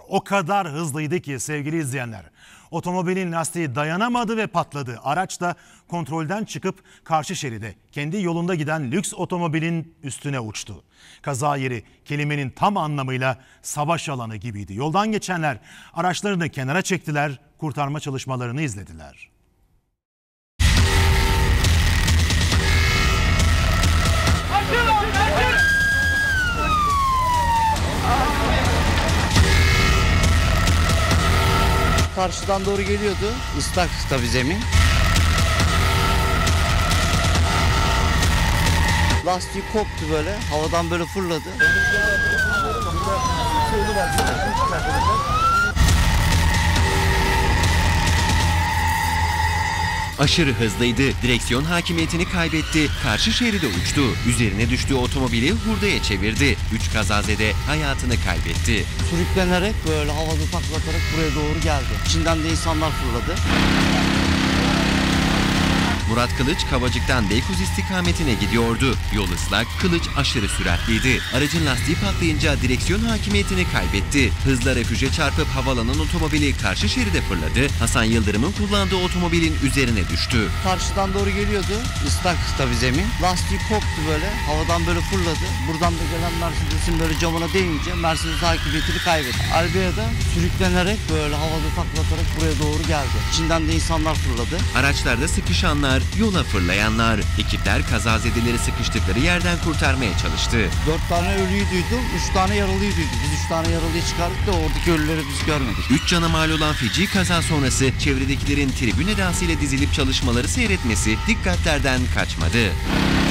o kadar hızlıydı ki sevgili izleyenler. Otomobilin lastiği dayanamadı ve patladı. Araç da kontrolden çıkıp karşı şeride kendi yolunda giden lüks otomobilin üstüne uçtu. Kaza yeri kelimenin tam anlamıyla savaş alanı gibiydi. Yoldan geçenler araçlarını kenara çektiler, kurtarma çalışmalarını izlediler. Karşıdan doğru geliyordu. Islak tabii zemin. Lastiği koptu böyle. Havadan böyle fırladı. Aşırı hızlıydı. Direksiyon hakimiyetini kaybetti. Karşı şeride uçtu. Üzerine düştüğü otomobili hurdaya çevirdi. 3 kazazede hayatını kaybetti. Sürüklenerek böyle havada taklatarak buraya doğru geldi. İçinden de insanlar fırladı. Murat Kılıç Kavacık'tan Beykoz istikametine gidiyordu. Yol ıslak, Kılıç aşırı süratliydi. Aracın lastiği patlayınca direksiyon hakimiyetini kaybetti. Hızla refüje çarpıp havalanan otomobili karşı şeride fırladı. Hasan Yıldırım'ın kullandığı otomobilin üzerine düştü. Karşıdan doğru geliyordu. Islak tabii zemin. Lastiği koptu böyle. Havadan böyle fırladı. Buradan da gelen Mercedes'in böyle camına değince Mercedes hakimiyetini kaybetti. Albea da sürüklenerek böyle havada taklatarak buraya doğru geldi. İçinden de insanlar fırladı. Araçlarda sıkışanlar, yola fırlayanlar. Ekipler kazazedeleri sıkıştıkları yerden kurtarmaya çalıştı. 4 tane ölüyü duydum, 3 tane yaralıyı duydum. Biz 3 tane yaralıyı çıkardık da oradaki ölüleri biz görmedik. 3 cana mal olan feci kaza sonrası çevredekilerin tribün edasıyla dizilip çalışmaları seyretmesi dikkatlerden kaçmadı.